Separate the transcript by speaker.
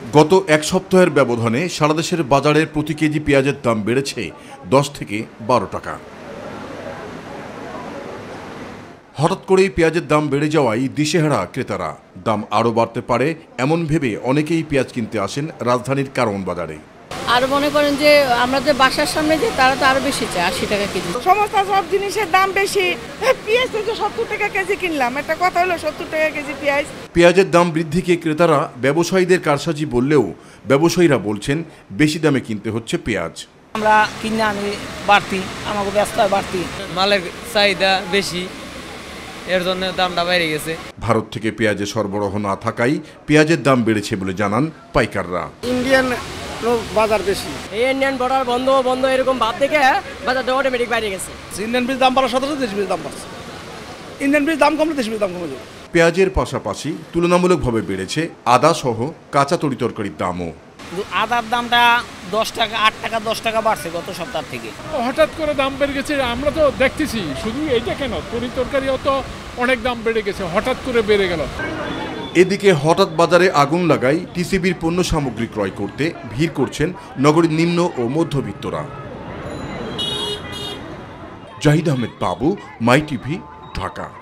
Speaker 1: গত এক সপ্তাহের ব্যবধানে সারা দেশের বাজারের প্রতি কেজি পেঁয়াজের দাম বেড়েছে 10 থেকে 12 টাকা। হঠাৎ করেই পেঁয়াজের দাম বেড়ে যাওয়ায় দিশেহারা ক্রেতারা। দাম আরও বাড়তে পারে এমন ভেবে অনেকেই পেঁয়াজ কিনতে আসেন রাজধানীর কারওয়ান বাজারে।
Speaker 2: আর মনে করেন যে আমাদের বাসার সামনে যে তারা তো আরো বেশি চায়, 80 টাকা কেজি।
Speaker 3: সমস্ত সব জিনিসের দাম বেশি। পেঁয়াজ তো 70 টাকা কেজি কিনলাম, একটা কথা হলো 70 টাকা কেজি পেঁয়াজ।
Speaker 1: পেঁয়াজের দাম বৃদ্ধিকে ক্রেতারা ব্যবসায়ীদের কারসাজি বললেও ব্যবসায়ীরা বলছেন বেশি দামে কিনতে হচ্ছে পেঁয়াজ।
Speaker 4: আমরা কিনে আনি বাড়তি, আমাকে ব্যস্ত বাড়তি, মালের চাহিদা বেশি, এর জন্য দামটা বেড়ে গেছে।
Speaker 1: ভারত থেকে পেঁয়াজের সরবরাহ না থাকায় পেঁয়াজের দাম বেড়েছে বলে জানান পাইকাররা।
Speaker 5: ইন্ডিয়ান বাজার বেশি,
Speaker 4: এই ইন্ডিয়ান বর্ডার বন্ধ এরকম ভাব থেকে বাজারটা অটোমেটিক বাইরে গেছে।
Speaker 5: ইন্ডিয়ান বীজ দাম বাড়ার সাথে সাথে দেশি বীজ দাম বাড়ছে। ইন্ডিয়ান বীজ দাম কমলে দেশি বীজ দাম কমে যাবে।
Speaker 1: পেঁয়াজের পাশাপাশি তুলনামূলকভাবে বেড়েছে আদা সহ কাঁচা তরিতরকারির দামও।
Speaker 4: আদার দামটা 10 টাকা 8 টাকা 10 টাকা বাড়ছে গত সপ্তাহ থেকে।
Speaker 6: হঠাৎ করে দাম বেড়ে গেছে, আমরা তো দেখতেছি। শুধু এইটা কেন, তরিতরকারিও তো অনেক দাম বেড়ে গেছে, হঠাৎ করে বেড়ে গেল।
Speaker 1: এদিকে হঠাৎ বাজারে আগুন লাগায় টিসিবির পণ্য সামগ্রী ক্রয় করতে ভিড় করছেন নগরীর নিম্ন ও মধ্যবিত্তরা। জাহিদ আহমেদ বাবু, মাই টিভি, ঢাকা।